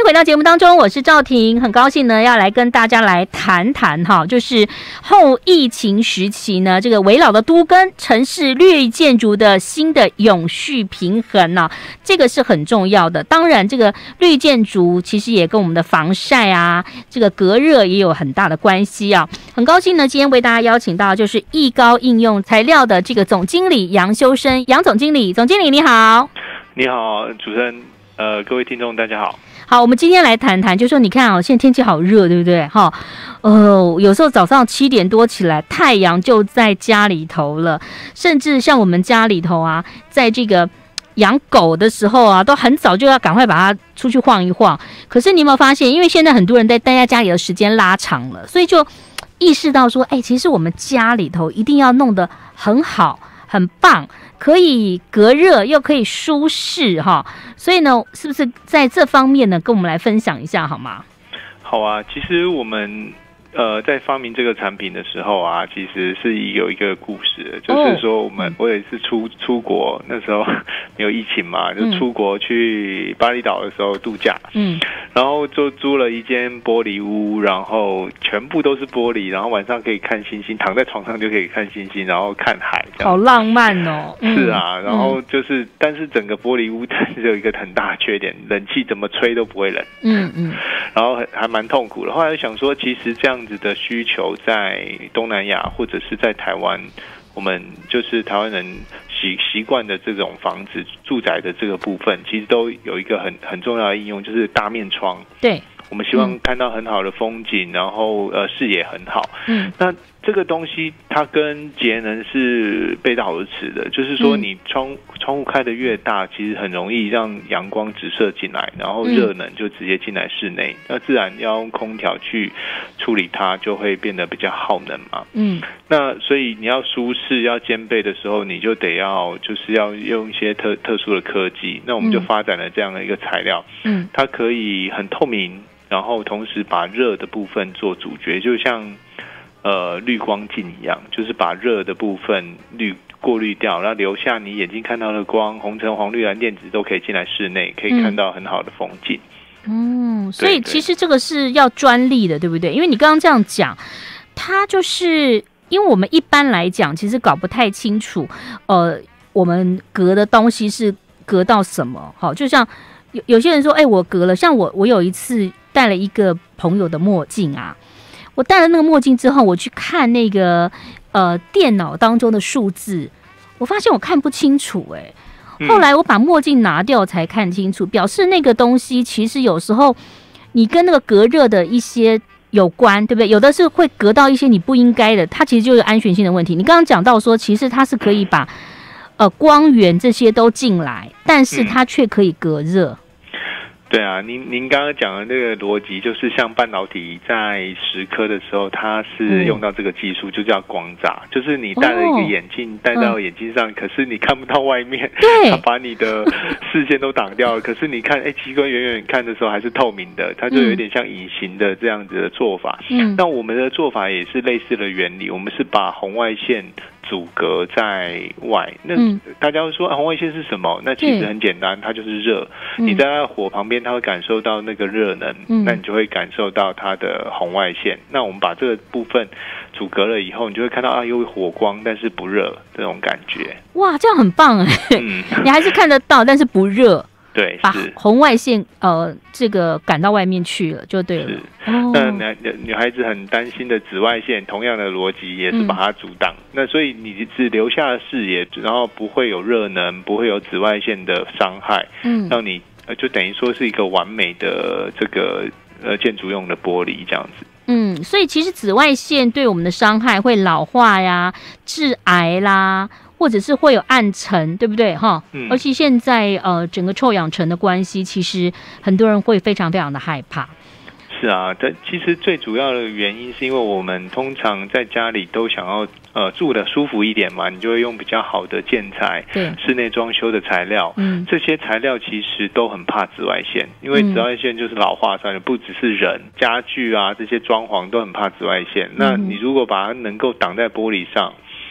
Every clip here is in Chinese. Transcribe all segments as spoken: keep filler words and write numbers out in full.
回到节目当中，我是赵婷，很高兴呢要来跟大家来谈谈哈，就是后疫情时期呢，这个危老的都更城市绿建筑的新的永续平衡呢、啊，这个是很重要的。当然，这个绿建筑其实也跟我们的防晒啊，这个隔热也有很大的关系啊。很高兴呢，今天为大家邀请到就是艺高应用材料的这个总经理杨修身，杨总经理，总经理你好。 你好，主持人，呃，各位听众大家好。 好，我们今天来谈谈，就说你看哦，现在天气好热，对不对？哈，呃，有时候早上七点多起来，太阳就在家里头了，甚至像我们家里头啊，在这个养狗的时候啊，都很早就要赶快把它出去晃一晃。可是你有没有发现，因为现在很多人在待在家里的时间拉长了，所以就意识到说，哎，其实我们家里头一定要弄得很好。很棒，可以隔热又可以舒适哈，所以呢，是不是在这方面呢，跟我们来分享一下好吗？ 好啊，其实我们呃在发明这个产品的时候啊，其实是有一个故事，就是说我们、哦、我也是出出国，那时候没有疫情嘛，就出国去巴厘岛的时候度假，嗯，然后就租了一间玻璃屋，然后全部都是玻璃，然后晚上可以看星星，躺在床上就可以看星星，然后看海， 好浪漫哦。 是啊，然后就是，嗯、但是整个玻璃屋只有一个很大的缺点，冷气怎么吹都不会冷，嗯嗯，然后还蛮痛苦的。后来想说，其实这样子的需求在东南亚或者是在台湾，我们就是台湾人习习惯的这种房子住宅的这个部分，其实都有一个很很重要的应用，就是大面窗。 对， 我们希望看到很好的风景，嗯、然后呃视野很好。嗯，那这个东西它跟节能是背道而驰的，就是说你窗、嗯、窗户开得越大，其实很容易让阳光直射进来，然后热能就直接进来室内，嗯、那自然要用空调去处理它，就会变得比较耗能嘛。嗯，那所以你要舒适要兼备的时候，你就得要就是要用一些特特殊的科技，那我们就发展了这样的一个材料，嗯，它可以很透明。然后同时把热的部分做主角，就像呃滤光镜一样，就是把热的部分滤过滤掉，然后留下你眼睛看到的光，红橙黄绿蓝靛紫都可以进来室内，可以看到很好的风景。嗯， 所以其实这个是要专利的，对不对？因为你刚刚这样讲，它就是因为我们一般来讲，其实搞不太清楚，呃，我们隔的东西是隔到什么？好，就像有有些人说，哎，我隔了，像我，我有一次。戴了一个朋友的墨镜啊，我戴了那个墨镜之后，我去看那个呃电脑当中的数字，我发现我看不清楚哎、欸。后来我把墨镜拿掉才看清楚，表示那个东西其实有时候你跟那个隔热的一些有关，对不对？有的是会隔到一些你不应该的，它其实就是安全性的问题。你刚刚讲到说，其实它是可以把呃光源这些都进来，但是它却可以隔热。嗯对啊，您您刚刚讲的那个逻辑，就是像半导体在蚀刻的时候，它是用到这个技术，就叫光栅，就是你戴了一个眼镜戴到眼睛上，可是你看不到外面， 对， 它把你的视线都挡掉了。可是你看，哎，奇怪，远远看的时候还是透明的，它就有点像隐形的这样子的做法。嗯，那我们的做法也是类似的原理，我们是把红外线阻隔在外。那大家会说、啊、红外线是什么？那其实很简单，它就是热。你在它火旁边，它会感受到那个热能，嗯、那你就会感受到它的红外线。那我们把这个部分阻隔了以后，你就会看到啊，有火光，但是不热这种感觉。 哇，这样很棒哎！嗯、你还是看得到，但是不热。 对， 把红外线呃这个赶到外面去了，就对了。 哦、那女女孩子很担心的紫外线，同样的逻辑也是把它阻挡。嗯、那所以你只留下了视野，然后不会有热能，不会有紫外线的伤害，嗯，让你呃就等于说是一个完美的这个呃建筑用的玻璃这样子。 嗯，所以其实紫外线对我们的伤害会老化呀、致癌啦。或者是会有暗沉，对不对哈？嗯，而且现在呃整个臭氧层的关系，其实很多人会非常非常的害怕。 是啊，但其实最主要的原因是因为我们通常在家里都想要呃住的舒服一点嘛，你就会用比较好的建材，对，室内装修的材料，嗯，这些材料其实都很怕紫外线，因为紫外线就是老化上的，不只是人，家具啊这些装潢都很怕紫外线。嗯、那你如果把它能够挡在玻璃上。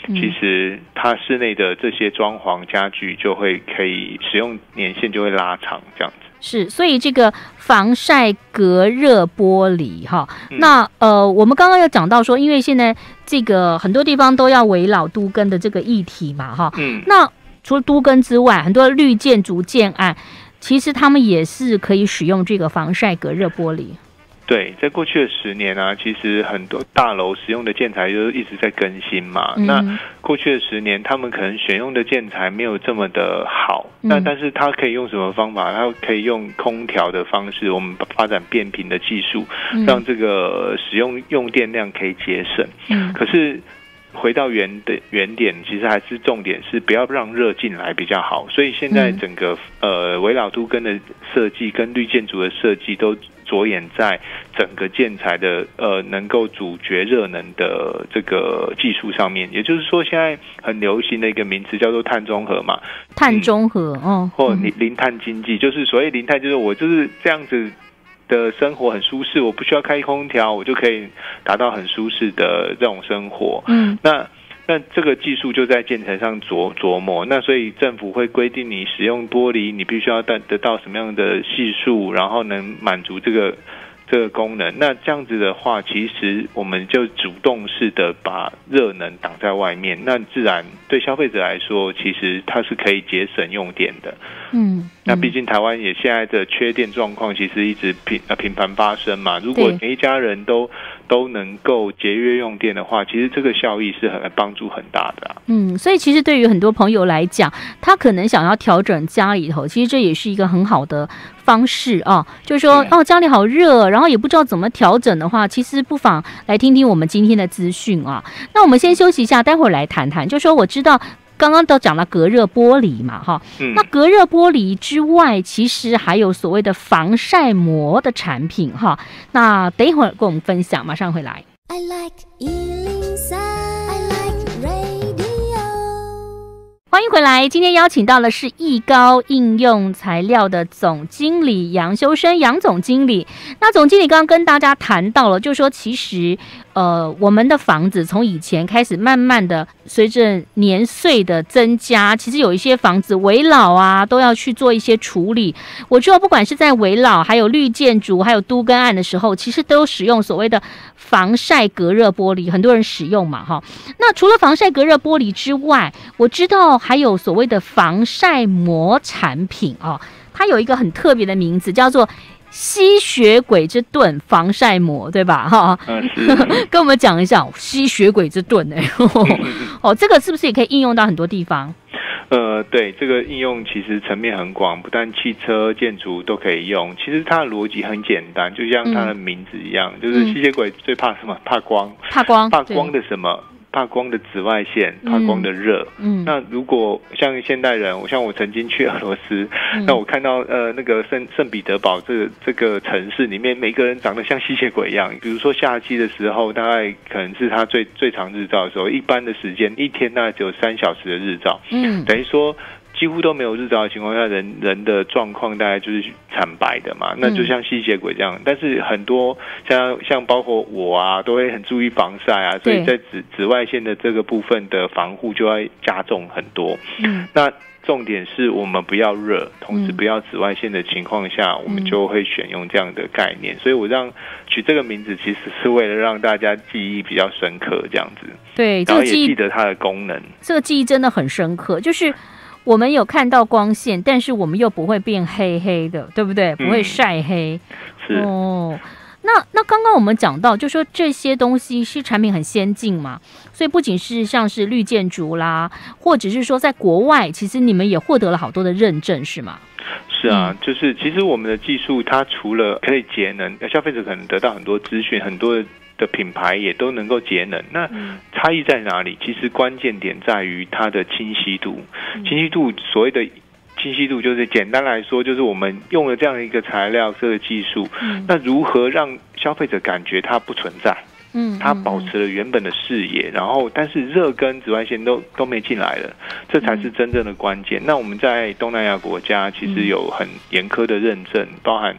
其实它室内的这些装潢家具就会可以使用年限就会拉长这样子。 是，所以这个防晒隔热玻璃哈，嗯、那呃，我们刚刚有讲到说，因为现在这个很多地方都要围绕都更的这个议题嘛哈，嗯，那除了都更之外，很多绿建筑建案，其实他们也是可以使用这个防晒隔热玻璃。 对，在过去的十年啊，其实很多大楼使用的建材就一直在更新嘛。嗯、那过去的十年，他们可能选用的建材没有这么的好，嗯、那但是它可以用什么方法？它可以用空调的方式，我们发展变频的技术，嗯、让这个使用用电量可以节省。嗯、可是回到原的原点，其实还是重点是不要让热进来比较好。所以现在整个、嗯、呃围绕都更的设计跟绿建筑的设计都着眼在整个建材的呃能够阻绝热能的这个技术上面，也就是说，现在很流行的一个名词叫做碳中和嘛， 碳中和、嗯、哦， 或零零碳经济，就是所谓零碳，就是我就是这样子的生活很舒适，我不需要开空调，我就可以达到很舒适的这种生活。嗯，那。那这个技术就在建材上琢琢磨，那所以政府会规定你使用玻璃，你必须要得得到什么样的系数，然后能满足这个这个功能。那这样子的话，其实我们就主动式的把热能挡在外面，那自然对消费者来说，其实它是可以节省用电的。嗯，嗯那毕竟台湾也现在的缺电状况其实一直频呃频繁发生嘛。如果每一家人都都能够节约用电的话，其实这个效益是很帮助很大的、啊。 嗯，所以其实对于很多朋友来讲，他可能想要调整家里头，其实这也是一个很好的方式啊。就是说，哦，家里好热，然后也不知道怎么调整的话，其实不妨来听听我们今天的资讯啊。那我们先休息一下，待会儿来谈谈。就说我知道。刚刚都讲了隔热玻璃嘛，哈、嗯，那隔热玻璃之外，其实还有所谓的防晒膜的产品，哈。那等一会儿跟我们分享，马上回来。I like 一零三 I like radio。欢迎回来，今天邀请到的是易高应用材料的总经理杨修身，杨总经理。那总经理刚刚跟大家谈到了，就是说其实。呃，我们的房子从以前开始，慢慢的随着年岁的增加，其实有一些房子危老啊，都要去做一些处理。我知道，不管是在危老，还有绿建筑，还有都更案的时候，其实都使用所谓的防晒隔热玻璃，很多人使用嘛，哈。那除了防晒隔热玻璃之外，我知道还有所谓的防晒膜产品哦，它有一个很特别的名字，叫做。吸血鬼之盾防晒膜，对吧？哈、嗯，跟我们讲一下吸血鬼之盾哎、欸，哦，这个是不是也可以应用到很多地方？ 呃，对，这个应用其实层面很广，不但汽车、建筑都可以用。其实它的逻辑很简单，就像它的名字一样，嗯、就是吸血鬼最怕什么？怕光， 怕光， 怕光的什么？怕光的紫外线，怕光的热。嗯，那如果像现代人，像我曾经去俄罗斯，嗯、那我看到呃那个圣圣彼得堡这个这个城市里面，每个人长得像吸血鬼一样。比如说夏季的时候，大概可能是他最最长日照的时候，一般的时间一天大概只有三小时的日照。嗯，等于说。几乎都没有日照的情况下，人人的状况大概就是惨白的嘛，那就像吸血鬼这样。嗯、但是很多像像包括我啊，都会很注意防晒啊，所以在紫紫外线的这个部分的防护就要加重很多。嗯，那重点是我们不要热，同时不要紫外线的情况下，嗯、我们就会选用这样的概念。所以我让取这个名字，其实是为了让大家记忆比较深刻，这样子。 对， 然后也记得它的功能。 这个记忆真的很深刻，就是。我们有看到光线，但是我们又不会变黑黑的，对不对？不会晒黑。 嗯、是哦。那那刚刚我们讲到，就说这些东西是产品很先进嘛，所以不仅是像是绿建筑啦，或者是说在国外，其实你们也获得了好多的认证，是吗？ 是啊，嗯、就是其实我们的技术，它除了可以节能，消费者可能得到很多资讯，很多的。的品牌也都能够节能，那差异在哪里？其实关键点在于它的清晰度。清晰度，所谓的清晰度，就是简单来说，就是我们用了这样的一个材料、这个技术，那如何让消费者感觉它不存在？嗯，它保持了原本的视野，然后但是热跟紫外线都都没进来了，这才是真正的关键。那我们在东南亚国家其实有很严苛的认证，包含。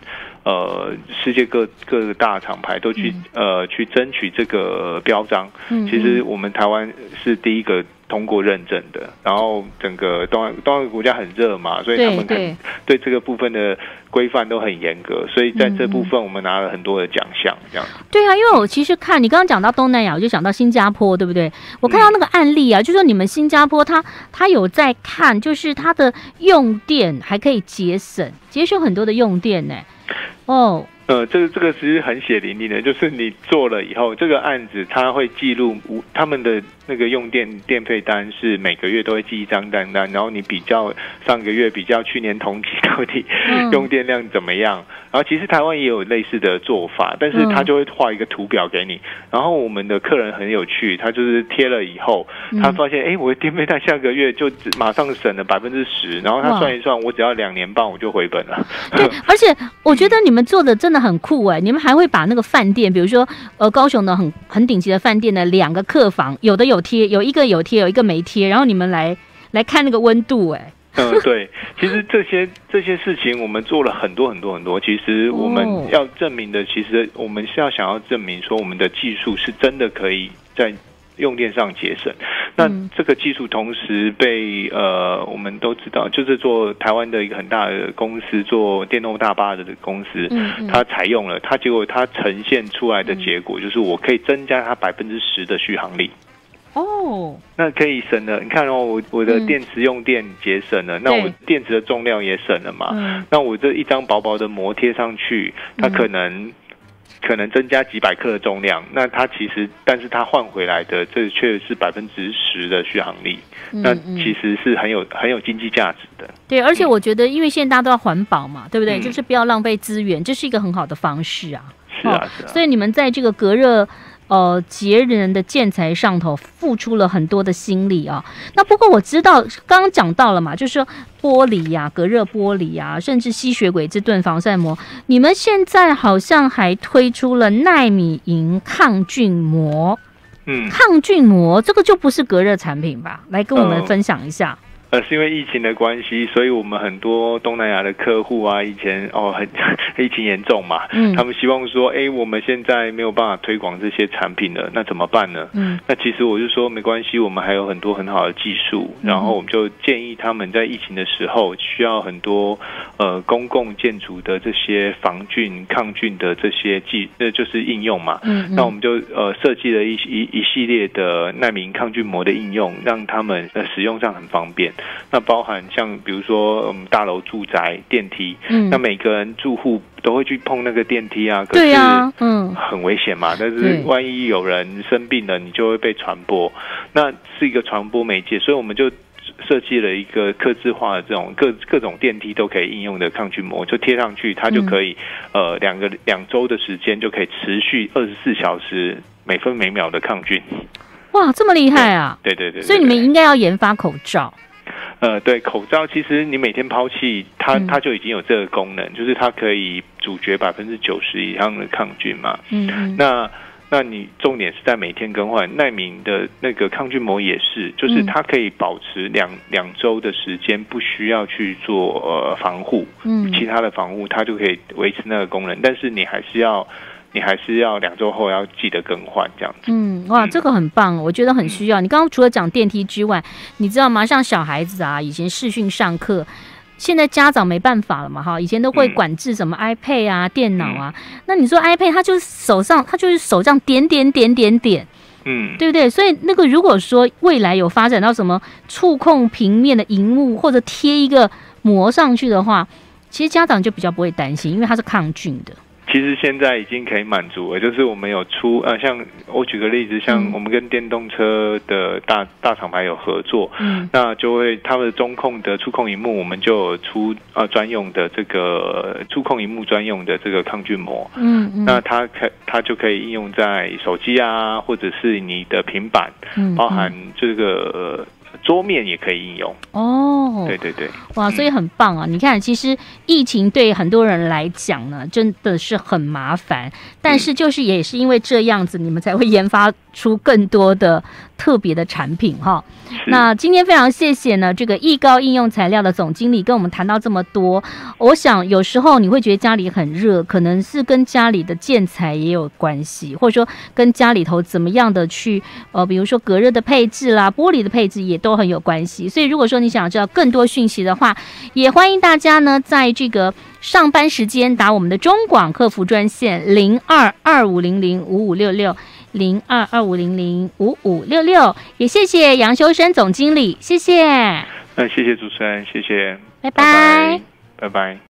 呃世界各各个大厂牌都去、嗯、呃去争取这个标章。嗯，其实我们台湾是第一个通过认证的，然后整个东南东南亚国家很热嘛，所以他们对对这个部分的规范都很严格，所以在这部分我们拿了很多的奖项，这样。 对啊，因为我其实看你刚刚讲到东南亚，我就想到新加坡，对不对？我看到那个案例啊，嗯、就说你们新加坡它它有在看，就是它的用电还可以节省，节省很多的用电呢。哦。 呃，这个这个其实很血淋淋的，就是你做了以后，这个案子它会记录他们的那个用电电费单，是每个月都会记一张单单，然后你比较上个月比较去年同期到底用电量怎么样。嗯、然后其实台湾也有类似的做法，但是他就会画一个图表给你。然后我们的客人很有趣，他就是贴了以后，他发现哎、嗯，我的电费单下个月就马上省了百分之十，然后他算一算，我只要两年半我就回本了。 对，而且我觉得你们做的真的很酷哎、欸！你们还会把那个饭店，比如说呃高雄的很很顶级的饭店的两个客房，有的有贴，有一个有贴，有一个没贴，然后你们来来看那个温度哎、 欸。嗯，对，其实这些这些事情我们做了很多很多很多。其实我们要证明的，其实我们是要想要证明说我们的技术是真的可以在用电上节省。那这个技术同时被呃，我们都知道，就是做台湾的一个很大的公司，做电动大巴的公司，它采用了，它结果它呈现出来的结果就是我可以增加它百分之十的续航力。哦，那可以省了。你看哦，我我的电池用电节省了，嗯、那我电池的重量也省了嘛。嗯、那我这一张薄薄的膜贴上去，它可能。嗯可能增加几百克的重量，那它其实，但是它换回来的这却是百分之十的续航力，嗯嗯那其实是很有很有经济价值的。 对，而且我觉得，因为现在大家都要环保嘛，对不对？嗯、就是不要浪费资源，这是一个很好的方式啊。 是啊，是啊。 所以你们在这个隔热。呃，节能的建材上头付出了很多的心力啊。那不过我知道，刚刚讲到了嘛，就是说玻璃呀、啊、隔热玻璃啊，甚至吸血鬼之盾防晒膜，你们现在好像还推出了奈米银抗菌膜。嗯，抗菌膜这个就不是隔热产品吧？来跟我们分享一下。 呃，是因为疫情的关系，所以我们很多东南亚的客户啊，以前哦很疫情严重嘛，嗯，他们希望说，哎，我们现在没有办法推广这些产品了，那怎么办呢？嗯，那其实我就说没关系，我们还有很多很好的技术，嗯、然后我们就建议他们在疫情的时候需要很多呃公共建筑的这些防菌抗菌的这些技，那就是应用嘛，嗯，那我们就呃设计了一一一系列的奈米抗菌膜的应用，让他们呃使用上很方便。那包含像比如说我们大楼住宅电梯，嗯，那每个人住户都会去碰那个电梯啊，可是嗯很危险嘛，但是万一有人生病了，你就会被传播，那是一个传播媒介，所以我们就设计了一个客制化的这种各各种电梯都可以应用的抗菌膜，就贴上去，它就可以、嗯、呃两个两周的时间就可以持续二十四小时每分每秒的抗菌。 哇，这么厉害啊！ 对对 对, 对, 对, 对， 所以你们应该要研发口罩。 呃，对，口罩其实你每天抛弃它，它就已经有这个功能，嗯、就是它可以阻绝百分之九十以上的抗菌嘛。嗯, 嗯，那那你重点是在每天更换奈米的那个抗菌膜也是，就是它可以保持两两周的时间，不需要去做呃防护，嗯，其他的防护它就可以维持那个功能，但是你还是要。你还是要两周后要记得更换这样子。嗯， 哇，嗯、这个很棒，我觉得很需要。嗯、你刚刚除了讲电梯之外，你知道吗？像小孩子啊，以前视讯上课，现在家长没办法了嘛，哈，以前都会管制什么 iPad 啊、嗯、电脑啊。那你说 iPad， 它就是手上，它就是手这样点点点点点，嗯，对不对？所以那个如果说未来有发展到什么触控平面的萤幕，或者贴一个膜上去的话，其实家长就比较不会担心，因为它是抗菌的。 其实现在已经可以满足了，就是我们有出呃，像我举个例子，像我们跟电动车的大大厂牌有合作，嗯，那就会他们的中控的触控萤幕，我们就有出呃专用的这个触控萤幕专用的这个抗菌膜，嗯嗯，那它可它就可以应用在手机啊，或者是你的平板，嗯，包含这个。呃桌面也可以应用哦，对对对， 哇，所以很棒啊！嗯、你看，其实疫情对很多人来讲呢，真的是很麻烦，但是就是也是因为这样子，你们才会研发出更多的特别的产品哈。那今天非常谢谢呢，这个易高应用材料的总经理跟我们谈到这么多。我想有时候你会觉得家里很热，可能是跟家里的建材也有关系，或者说跟家里头怎么样的去呃，比如说隔热的配置啦、玻璃的配置也都很有关系。所以如果说你想知道更多讯息的话，也欢迎大家呢在这个上班时间打我们的中广客服专线零二二五零零五五六六。零二二五零零五五六六，也谢谢杨修身总经理，谢谢。 那谢谢主持人，谢谢， 拜拜， 拜拜。